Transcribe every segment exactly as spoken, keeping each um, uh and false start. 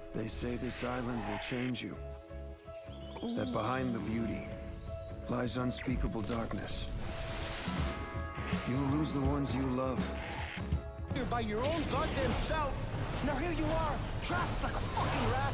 They say this island will change you. That behind the beauty lies unspeakable darkness. You'll lose the ones you love. You're by your own goddamn self. Now here you are, trapped like a fucking rat.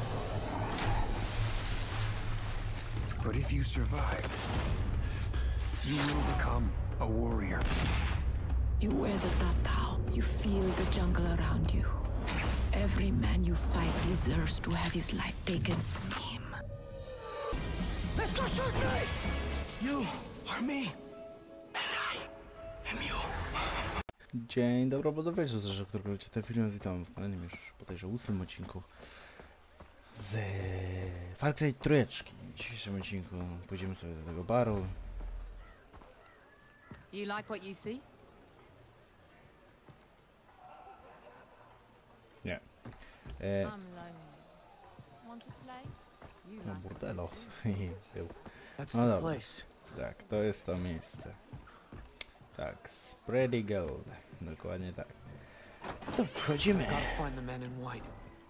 But if you survive, you will become a warrior. You wear the tatau. You feel the jungle around you. Every man you fight deserves to have his life taken from him. Let's go shoot me! You are me, and I am you. Dzień dobry, podobnie, że którego leci ten film, witam w kolejnym już bodajże ósmym odcinku z Far Cry trójeczki. W dzisiejszym odcinku pójdziemy sobie do tego baru. You like what you see? Nie. E, I'm lonely. Want to play? You no, like burdelos. Był. That's No the dobra. place. Tak, to jest to miejsce. Tak, Spready Gold. Dokładnie tak. To wchodzimy. Gotta find the men in white.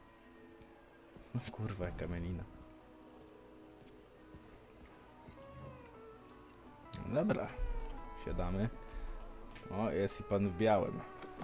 Kurwa, jaka melina. Dobra, siadamy. O, jest i pan w białym.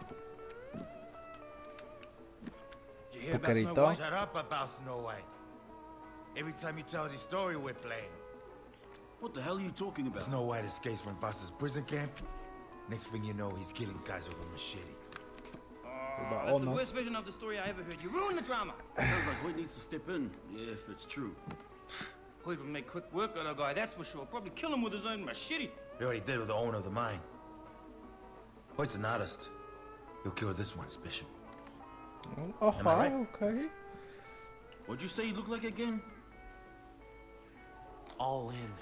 You hear about Pucarito? Snow White? Shut up about Snow White. Every time you tell this story we're playing. What the hell are you talking about? Snow White escapes from Foster's prison camp. Next thing you know, he's killing guys with a machete. Chyba That's o the nas. worst version of the story I ever heard. You ruined the drama. Sounds like Hoyt needs to step in. Yeah, if it's true. Hoyt would make quick work of that guy, that's for sure. Probably kill him with his own machete. He already did with the owner of the mine. Hoyt's an artist. He'll kill this one special. Oh, Am I right? okay. What'd you say you look like again? All in.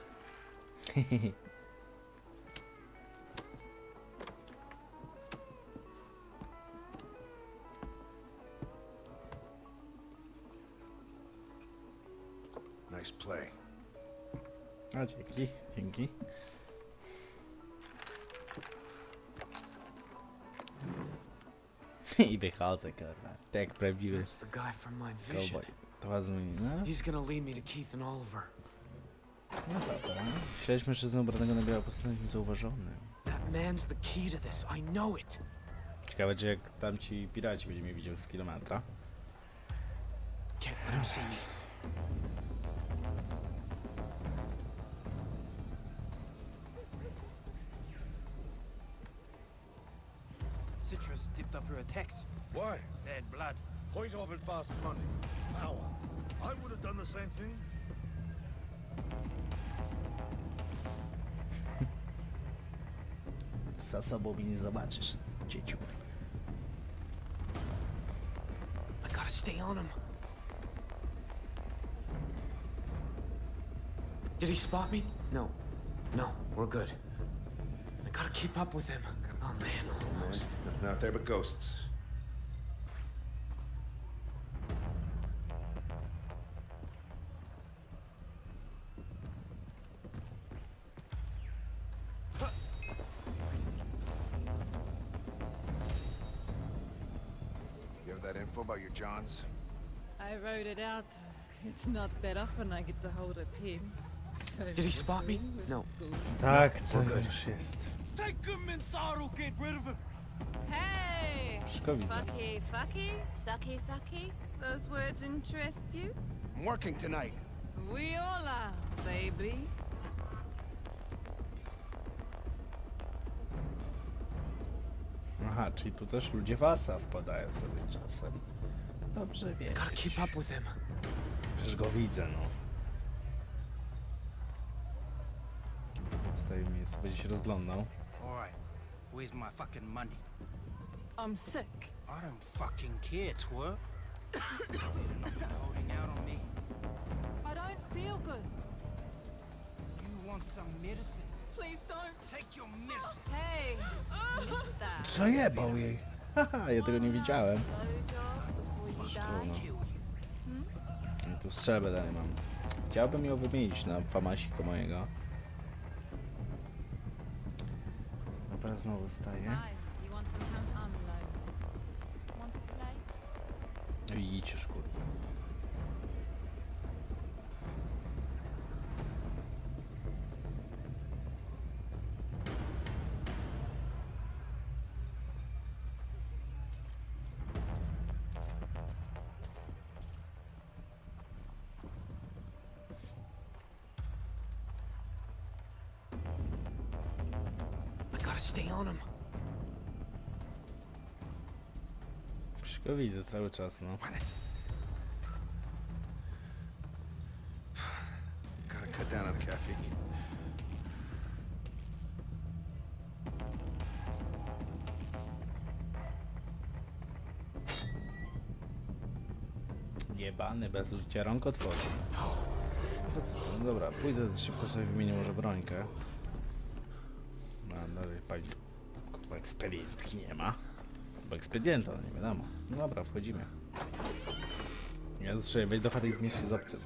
Nice play. A dzięki, dzięki. I wychodzę, kurwa. Tak prawdziwy That's the guy from my vision. cowboy. To was mój, no? He's gonna lead me to Keith and Oliver. No dobra. Śledź mężczyznę ubranego na biało postanowił niezauważony. That man's the key to this. I know it. Ciekawe, czy jak tamci piraci będzie mnie widział z kilometra. Can't let him see me. Citrus dipped up her attacks. Why? Bad blood. Hoyt offered fast money. Power. I would have done the same thing. Za sobą mnie nie zobaczysz, dzieciu. I gotta stay on him. Did he spot me? No. No, we're good. I gotta keep up with him. Oh man, almost. Nothing out there but ghosts. You have that info about your Johns? I wrote it out. It's not that often I get to hold a pen. So Did he spot me? No. Tak, to we're good. już jest. Take him inside or get rid of him. Hey! Wszystko widzę. Fucky, fucky, sucky, sucky. Those words interest you? I'm working tonight. We all are, baby. Aha, czyli tu też ludzie wasa wpadają sobie czasem. Dobrze Gotta wiedzieć. keep up with him. Przecież go widzę, no. Staje miejsce, będzie się rozglądał. Alright, where's my fucking money? I'm sick. I don't fucking care, twerp. You're not holding out on me. I don't feel good. You want some medicine? Please don't. Take your medicine. Hey, mister. Zajebał jej. Haha, ja tego nie widziałem. Blowjob before you die. Kill you. I tu strzelbę dalej mam. Chciałbym ją wymienić na famasika mojego. Dobra, znowu staję. Hi, you want some ham? I'm low. Want to play? No i idź już, kurwa. Stay on him. Przecież go widzę cały czas, no. Gotta cut down on the caffeine. Jebany, bez użycia rąk otworzy. No co, co? No dobra, pójdę szybko sobie wymienię może brońkę. No, dalej pani kurwa ekspedientki nie ma. Bo ekspedienta, no nie wiadomo. No dobra, wchodzimy. Ja zresztą wejdź do chaty i zmierz się z obcym.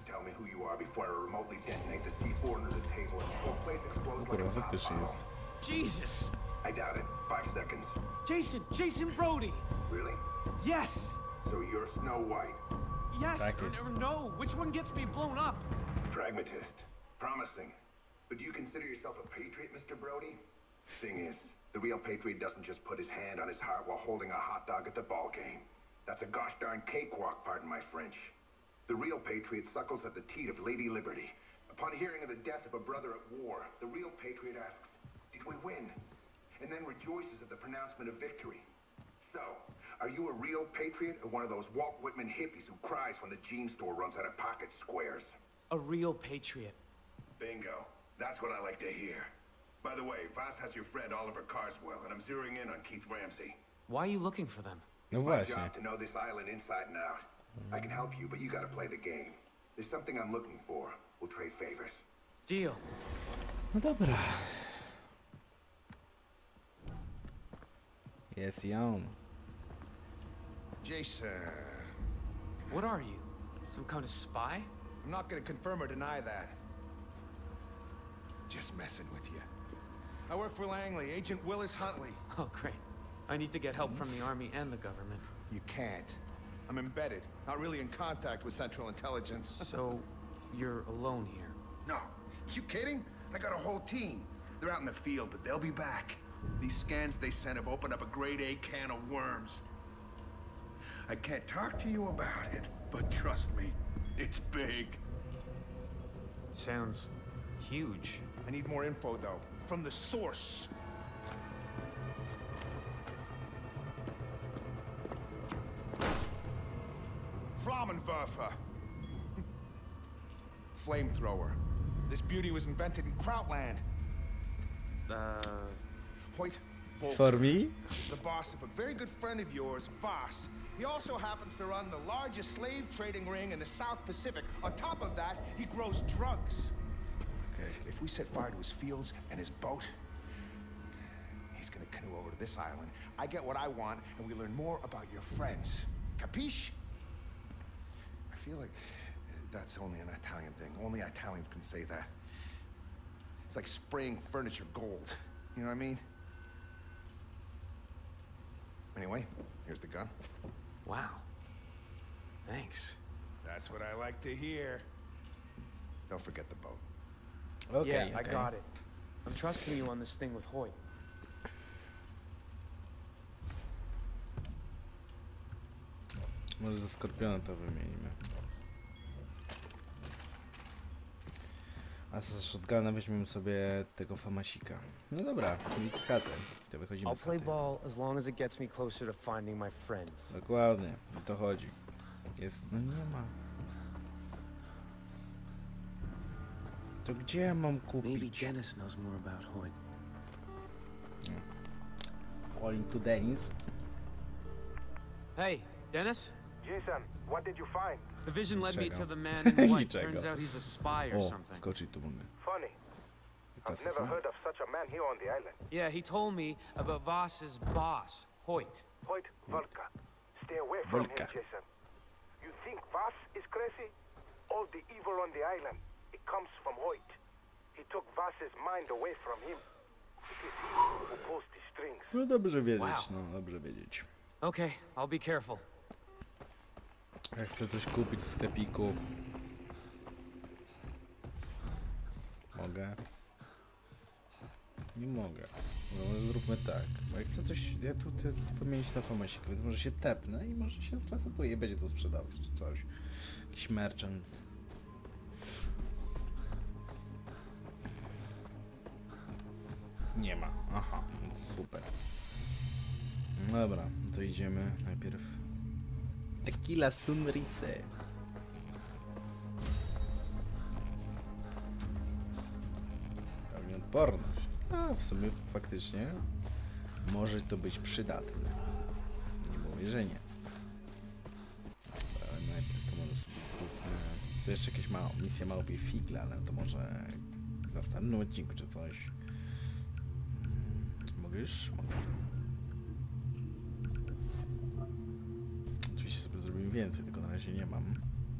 Kurwa, faktycznie jest. Jesus! I doubt it. Five seconds. Jason! Jason Brody! Really? Yes! So you're Snow White. Yes! Back Or, in. or no! Which one gets me blown up? Pragmatist. Promising. But do you consider yourself a patriot, Mister Brody? Thing is, the real patriot doesn't just put his hand on his heart while holding a hot dog at the ball game. That's a gosh darn cakewalk, pardon my French. The real patriot suckles at the teat of Lady Liberty. Upon hearing of the death of a brother at war, the real patriot asks, did we win? And then rejoices at the pronouncement of victory. So, are you a real patriot or one of those Walt Whitman hippies who cries when the jean store runs out of pocket squares? A real patriot. Bingo. That's what I like to hear. By the way, Voss has your friend Oliver Carswell, and I'm zeroing in on Keith Ramsey. Why are you looking for them? No It's my właśnie. job to know this island inside and out. I can help you, but you gotta play the game. There's something I'm looking for. We'll trade favors. Deal. No dobra. Jest i on. Jason. What are you? Some kind of spy? I'm not gonna confirm or deny that. Just messing with you. I work for Langley, Agent Willis Huntley. Oh, great. I need to get help from the army and the government. You can't. I'm embedded, not really in contact with Central Intelligence. So, you're alone here. No. You kidding? I got a whole team. They're out in the field, but they'll be back. These scans they sent have opened up a grade A can of worms. I can't talk to you about it, but trust me, it's big. Sounds huge. I need more info, though, from the source. Flammenwerfer. Flamethrower. This beauty was invented in Krautland. Uh... Hoyt For Volker me? is the boss of a very good friend of yours, Voss. He also happens to run the largest slave trading ring in the South Pacific. On top of that, he grows drugs. Okay. If we set fire to his fields and his boat, he's gonna canoe over to this island. I get what I want, and we learn more about your friends. Capiche? I feel like that's only an Italian thing. Only Italians can say that. It's like spraying furniture gold. You know what I mean? Anyway, here's the gun. Wow. Thanks. That's what I like to hear. Don't forget the boat. Okay, Yeah, I okay. got it. I'm trusting you on this thing with Hoyt. Może ze Skorpiona to wymienimy. A z shotguna weźmiemy sobie tego famasika. No dobra, idź z chaty. To wychodzimy I'll z play chaty. ball as long as it gets me closer to finding my friends. Dokładnie, o to chodzi. Jest, no nie ma. To gdzie ja mam Maybe kupić? Dennis knows more about Hoyt. Calling to Dennis. Hey, Dennis? Jason, what did you find? The vision led me Czego? to the man in white. Niczego. Turns out he's a spy or O, something. skoczyć tu mogę. Funny. I've never heard of such a man here on the island. Yeah, he told me about Voss's boss, Hoyt. Hoyt Volka. Stay away from Volka. him, Jason. You think Voss is crazy? All the evil on the island, it comes from Hoyt. He took Voss's mind away from him. It is he who pulls the strings. No dobrze wiedzieć, Wow. no dobrze wiedzieć. Okay, I'll be careful. Jak chcę coś kupić w sklepiku. Mogę? Nie mogę. No może zróbmy tak. Bo jak chcę coś, ja tu chcę wymienić na famasik, więc może się tepnę i może się zresetuje i będzie to sprzedawca czy coś. Jakiś merchant. Nie ma. Aha. Więc Super. Dobra, to idziemy najpierw. Tequila Sunrise. Pewnie odporność. A w sumie faktycznie może to być przydatne. Nie mówię, że nie. Ale najpierw to może sobie zróbmy. To jeszcze jakieś mała misja małpiej figle, ale to może w następnym odcinku czy coś. Mogę już? Mogę. Oczywiście sobie zrobimy więcej, tylko na razie nie mam.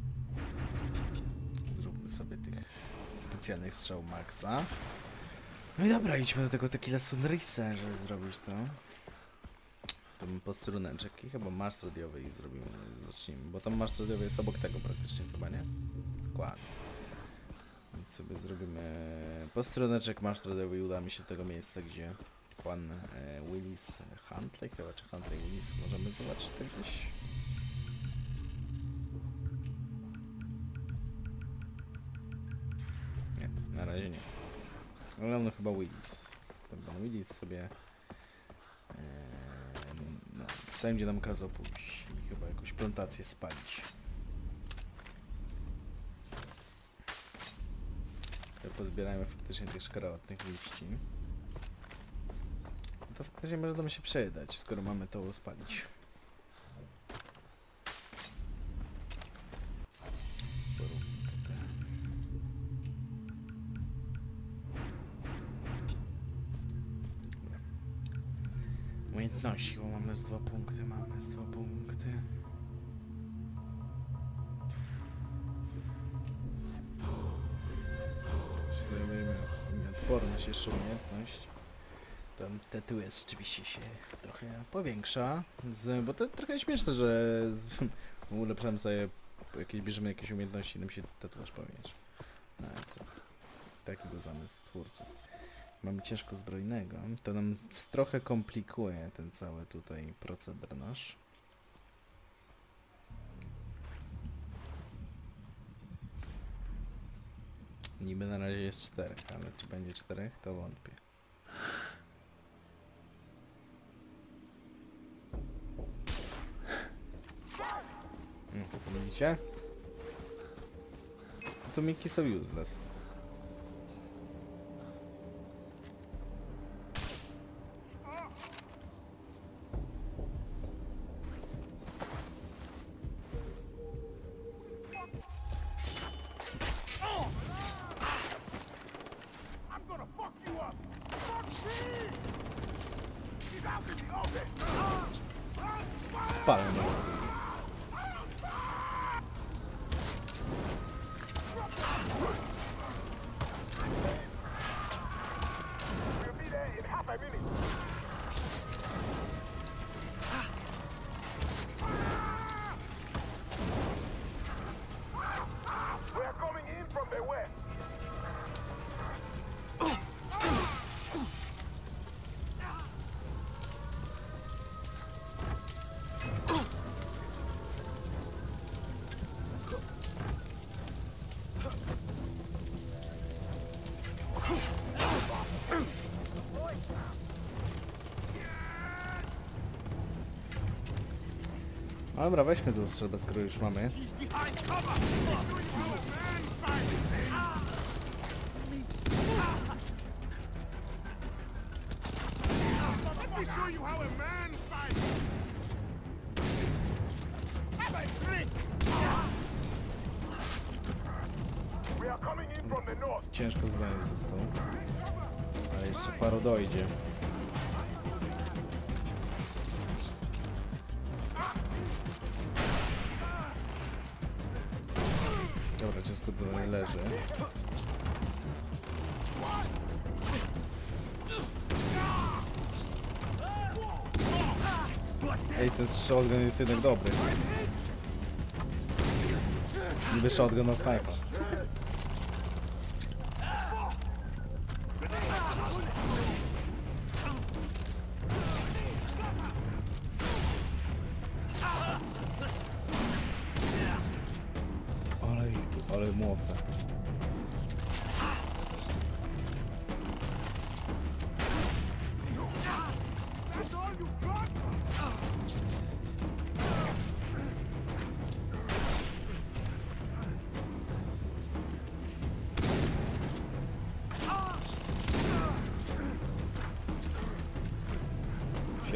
Zróbmy sobie tych specjalnych strzał Maxa. No i dobra, idźmy do tego Tequila Sunrise, żeby zrobić to. To bym posteruneczek i chyba maszt radiowy i zrobimy, zacznijmy, bo tam maszt radiowy jest obok tego praktycznie chyba, nie? Dokładnie. Więc sobie zrobimy posteruneczek, maszt radiowy i uda mi się do tego miejsca, gdzie pan e, Willis Huntley, chyba, czy Huntley Willis, możemy zobaczyć to gdzieś. Nie, na razie nie. Ale on chyba Willis. Ten pan Willis sobie e, no, tam gdzie nam kazał pójść i chyba jakąś plantację spalić. To pozbierajmy faktycznie tych szkarłatnych liści. To faktycznie może nam się przydać, skoro mamy to spalić. Umiejętności, bo mamy z dwa punkty, mamy z dwa punkty. Jeśli zrobimy odporność, jeszcze umiejętność, to tytuł jest oczywiście się trochę powiększa, z, bo to trochę śmieszne, że z, ulepszamy sobie, jakieś, bierzemy jakieś umiejętności i nam się tatuaż powiększa. No i co? Taki był zamysł twórców. Mamy ciężko zbrojnego, to nam trochę komplikuje ten cały tutaj proceder nasz. Niby na razie jest czterech, ale czy będzie czterech, to wątpię. Hmm, widzicie? Tu miki są useless. Spalę na Dobra, weźmy tą strzelbę, skoro już mamy. Ciężko zbrojony został, ale jeszcze paru dojdzie. Dobra, ciężko tutaj leży. Ej, ten shotgun jest jednak dobry. Niby shotgun na snajpa. Ale moce.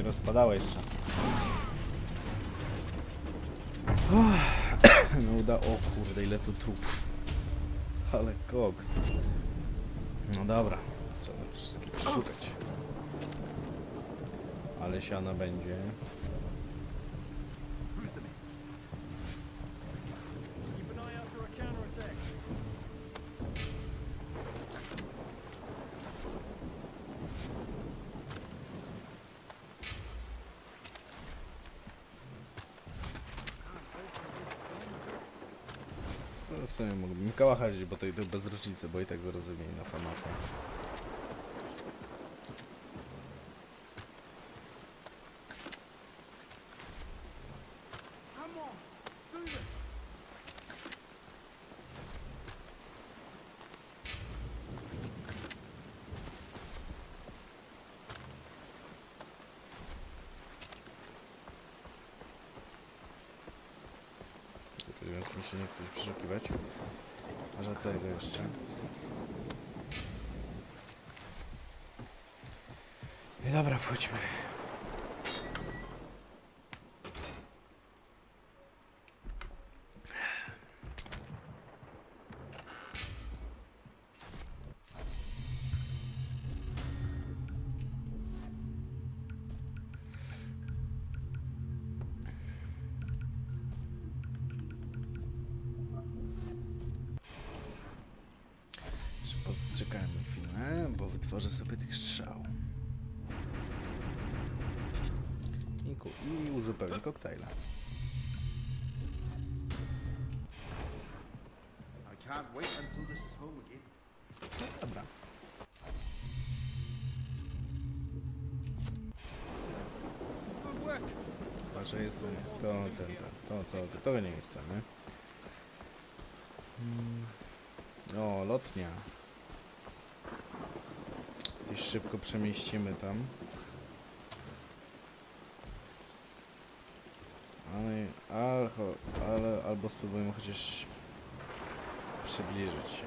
rozpadało jeszcze. No uda... O kurde, ile tu trupów. Ale koks. No dobra, co wszystkie przeszukać. Ale siana będzie. No, w sumie mógłbym kałachać, bo to i to bez różnicy, bo i tak zaraz wymieni na famasa. Więc mi się nie chce przeszukiwać. Może tego jeszcze. I dobra, wchodźmy. Postrzekajmy chwilę, bo wytworzę sobie tych strzał. I, ku i uzupełnię koktajla. No dobra. Patrzę, jest to, ten, to, to, to, tego nie chcemy. Hmm. O, lotnia. I szybko przemieścimy tam. Ale, ale, ale albo spróbujemy chociaż przybliżyć się.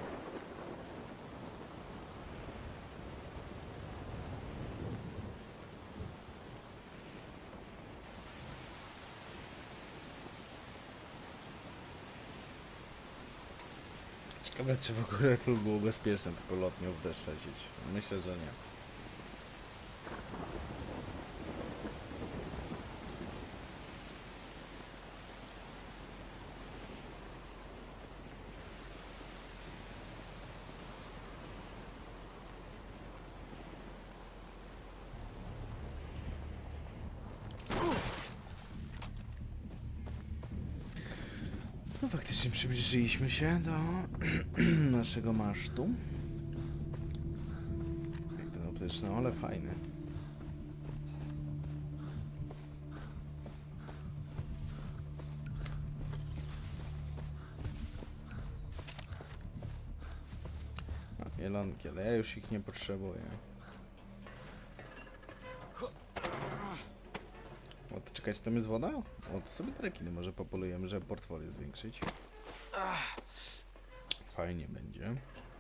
Ciekawe, czy w ogóle tu było bezpieczne taką lotnią w deszcz lecieć. Myślę, że nie. No faktycznie przybliżyliśmy się do naszego masztu. Jak ten optyczny, ale fajny. A, jelonki, ale ja już ich nie potrzebuję. O, to czekać, tam jest woda? O, to sobie rekiny może popolujemy, żeby portfolio zwiększyć. Fajnie będzie.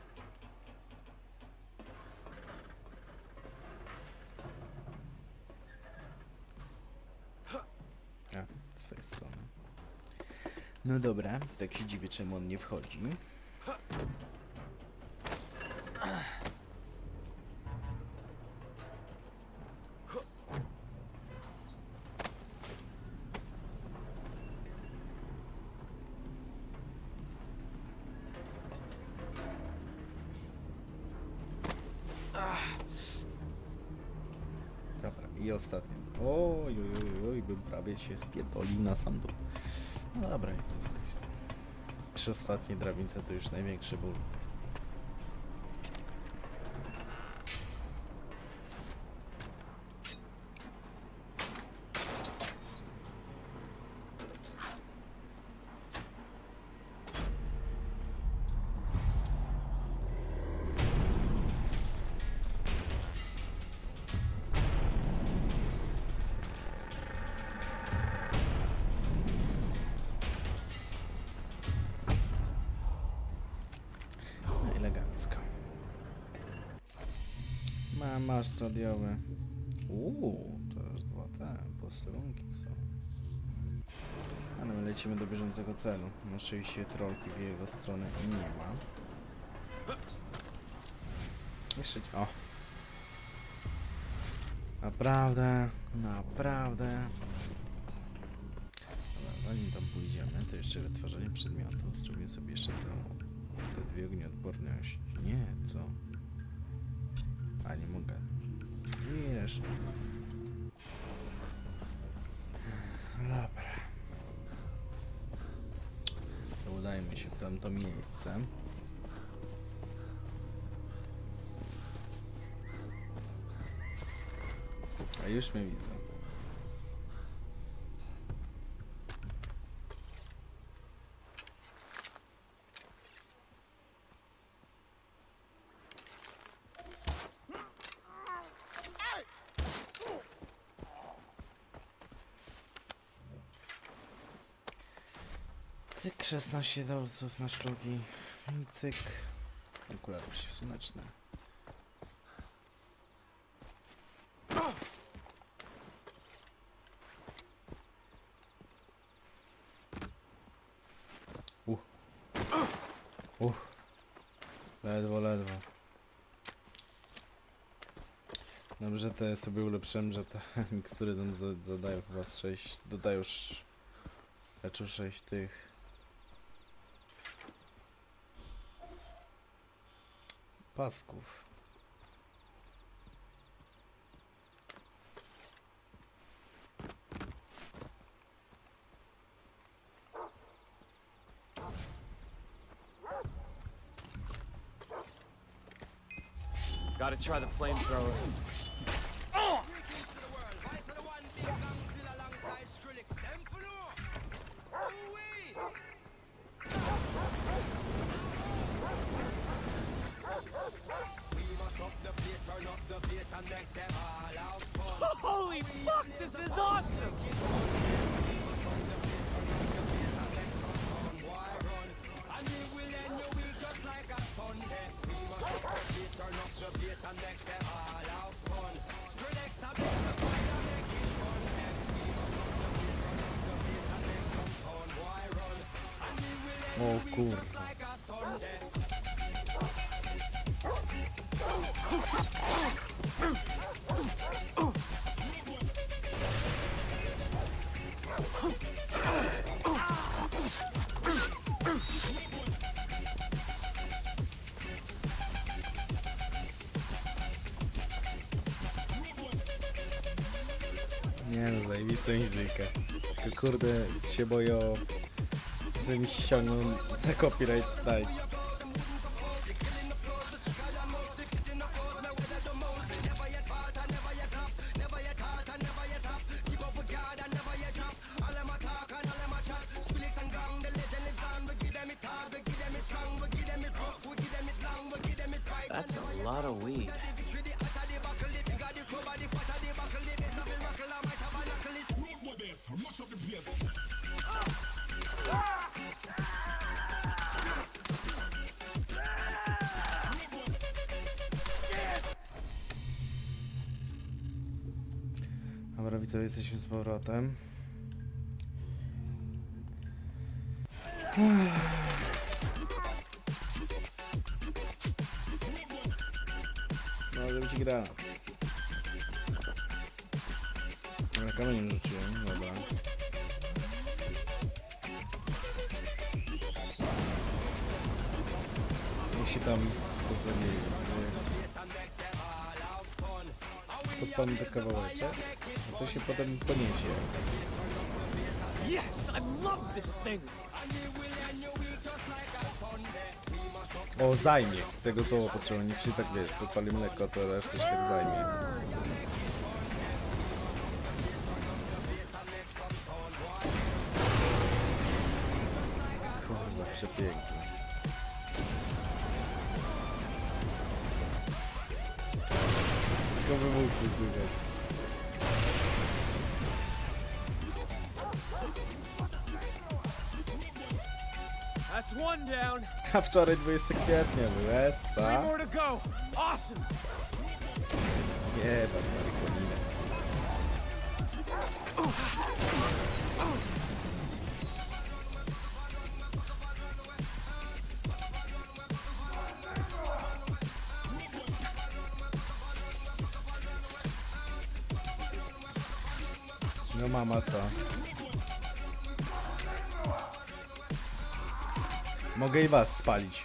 A, z tej strony. No dobra, tak się dziwię, czemu on nie wchodzi. Dobra, i ostatnie. Oj, oj, oj, bym prawie się spierdolił na sam dół. No dobra, i to przy ostatniej drabince to już największy ból. Mam masz radiowy. Uuu, to już dwa posterunki są. A no my lecimy do bieżącego celu. Na szczęście trolki w jego stronę nie ma. Jeszcze... O! Naprawdę, naprawdę. Dobra, zanim tam pójdziemy, to jeszcze wytwarzanie przedmiotów. Zrobię sobie jeszcze te, te dwie ognioodporności. Nie, co? A, nie mogę. Wiesz. Dobra. To udajmy się w tamto miejsce. A już mnie widzę. Cyk, szesnaście dolców na sztuki. I cyk. Okulary przeciwsłoneczne. Uh. Uh. Ledwo, ledwo. Dobrze, to ja sobie ulepszyłem, że te mikstury tam zadają chyba z sześć, dodają już leczą sześć tych pasków. Gotta try the flamethrower. Holy fuck, this is awesome! O kurwa. Nie no, zajebista muzyka. Tylko kurde się boję, że mi ściągną za copyright strike. That's a lot of weed. Dobra, widzowie, jesteśmy z powrotem. No, żeby ci gra. Na kamieniem rzuciłem, dobra. Jeśli tam to sobie podpalmy te kawałeczek, to się potem poniesie. Yes, I love this thing. O, zajmie. Tego słowa potrzeba. Niech się tak, wiesz, podpalimy lekko, to resztę się tak zajmie. Kurwa, przepiękne. Tylko wymówki słychać. That's one down. A wczoraj dwudziestego kwietnia był, essa. Three more to go. Awesome. Nie, tak marihuanina. No mama co? Mogę i was spalić.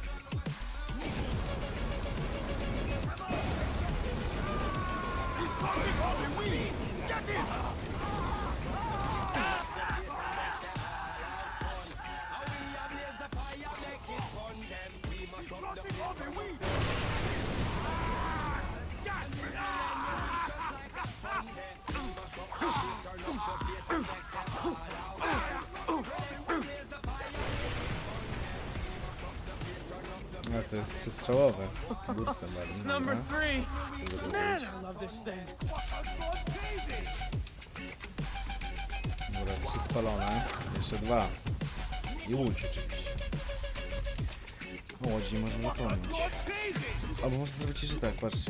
No to jest trzystrzałowe. Bursem It's number three. Man, I love this thing. Dobra, trzy spalone. Jeszcze dwa. I łódź oczywiście. O łodzi nie można zapomnieć. Albo można zrobić jeszcze tak, patrzcie.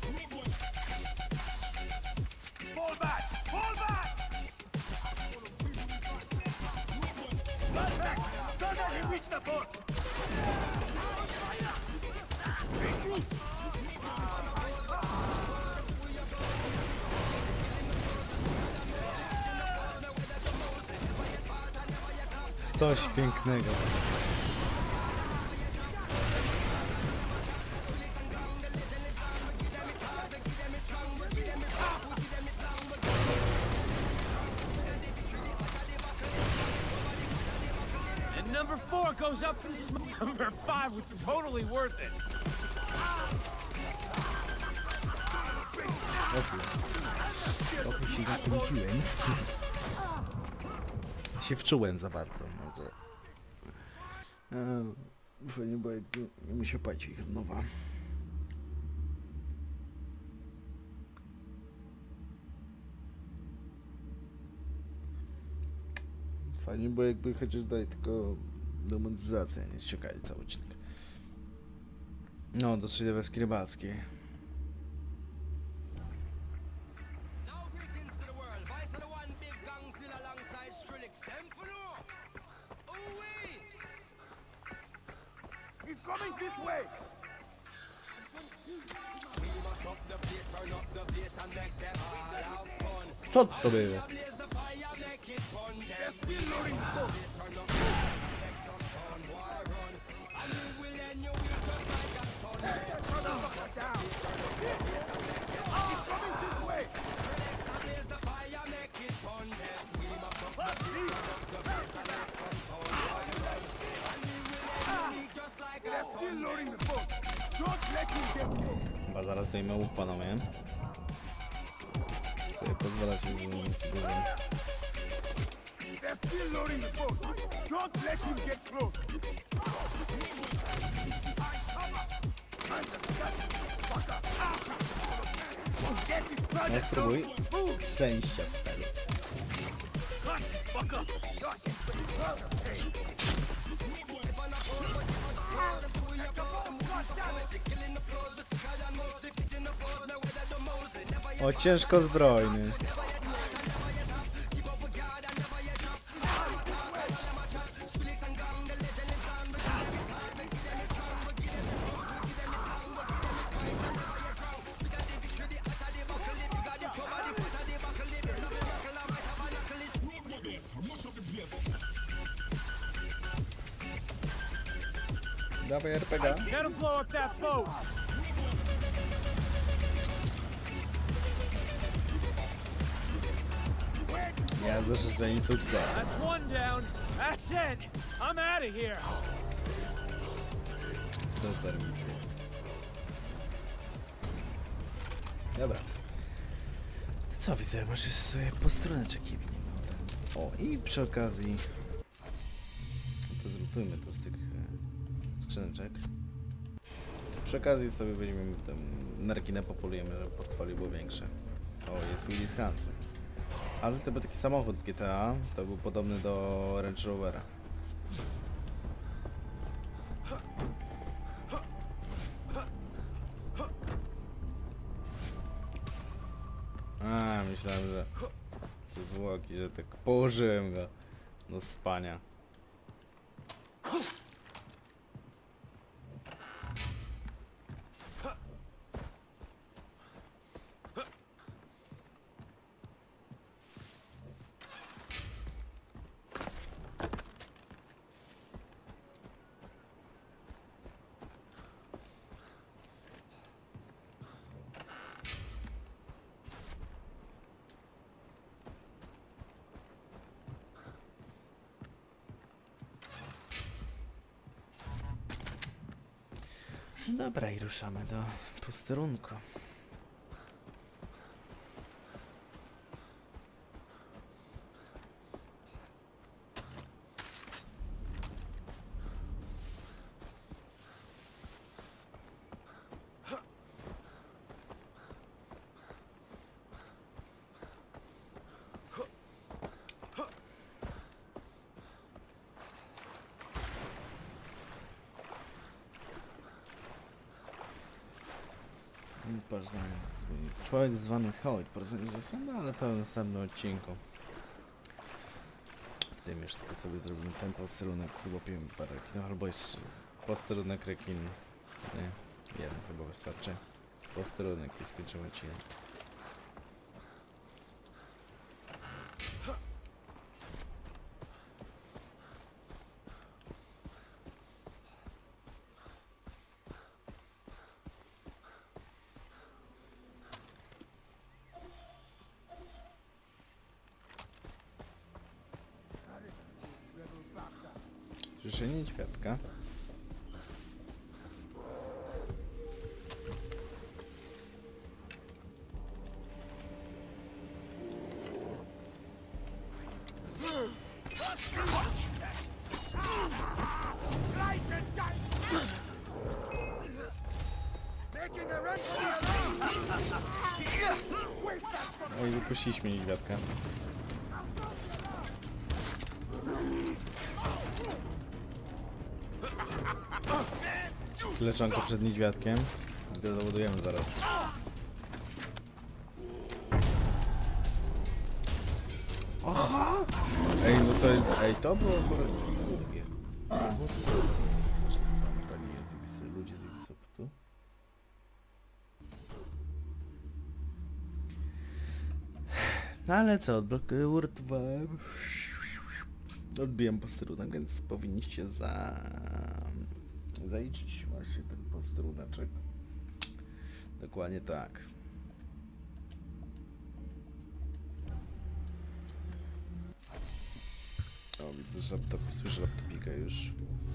Coś pięknego. And number four goes up in smoke. Number five was totally worth it. Trochę się zakręciłem. się wczułem za bardzo. Może. Eee, fajnie, bo jakby nie musiał płacić ich od nowa. Fajnie, bo jakby chociaż daj tylko demonetyzację, a nie ściągali cały odcinek. No, dotrzeli do wioski rybackiej. Co to było? Chyba zaraz wyjmę łuk, panowie. Sobie pozwala się z nim sobie. No spróbuj szczęścia w spelu. O, ciężko zbrojny. Dawaj R P G. Ja zdaszę, że nic sukces. That's one down. That's it. I'm out of here. Super misja. Dobra. Co widzę? Masz sobie postroneczek i o, i przy okazji to zlutujmy to z tych e, skrzyneczek. Przy okazji sobie weźmiemy tam nerkinę, popolujemy, żeby portfolio było większe. O, jest Willis Hunt. Ale to był taki samochód w G T A, to był podobny do Range Rovera. A, myślałem, że zwłoki, że tak położyłem go do spania. Dobra, i ruszamy do posterunku. Człowiek zwany Hoyt porozmawiał ze mną, ale to w następnym odcinku. W tym już tylko sobie zrobimy ten posterunek, złapiemy parę rekinów, albo jeszcze posterunek rekin. Nie, jeden chyba wystarczy. Posterunek i skończymy odcinek. Słyszę niedźwiadka. Oj, wypuściliśmy niedźwiadka. Leczonko przed niedźwiadkiem. Go zawodujemy zaraz. Aha! Ej, no to jest... Ej, to było akurat głupie. Ludzie z Ubisoftu. No ale co, odblokuję urtwem. Odbijam posterunek, więc powinniście za... zaliczyć właśnie ten posteruneczek. Dokładnie tak. O, widzę, że laptop, słyszę laptopika już.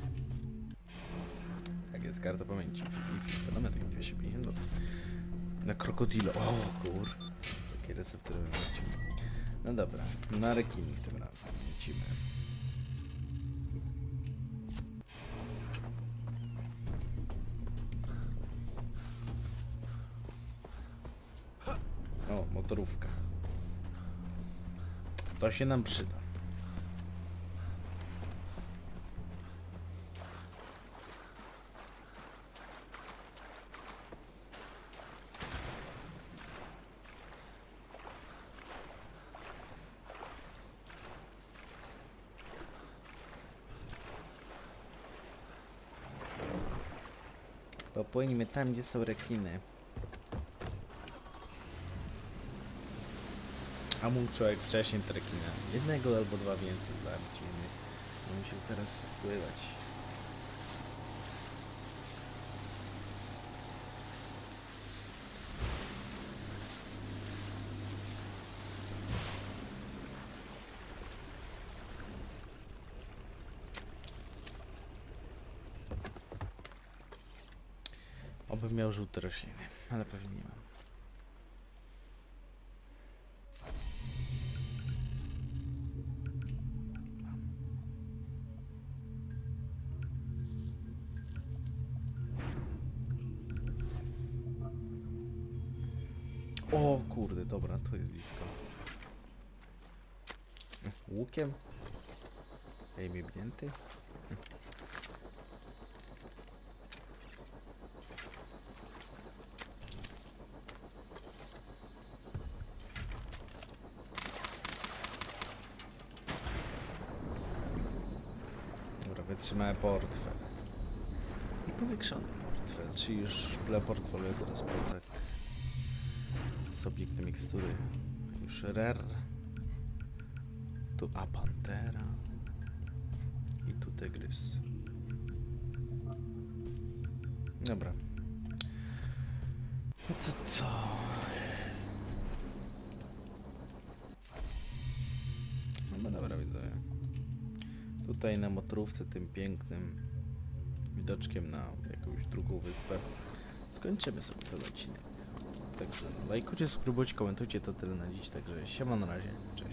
Tak jest, karta pamięci. Fenomen, takie dwieście pięćdziesiąt na krokodilo. O kur... Takie receptory wracimy. No dobra, na rekiny tym razem lecimy. O, motorówka. To się nam przyda. Popłyńmy tam, gdzie są rekiny. A mógł człowiek wcześniej trekina. Jednego albo dwa więcej zarcimy. No musiał teraz spływać. Obym miał żółte rośliny, ale pewnie nie mam. O kurde, dobra, to jest blisko. Łukiem? Ej, miebnięty? Zatrzymałem portfel. I powiększony portfel, czyli już ple portfolio, teraz plecak. Są piękne mikstury. Już rare. Tu A Pantera. I tu Tygrys. Dobra. No co to? No dobra, widzę. Tutaj na motorówce tym pięknym widoczkiem na jakąś drugą wyspę skończymy sobie ten odcinek. Także lajkujcie, subskrybujcie, komentujcie, to tyle na dziś, także siema, na razie, cześć.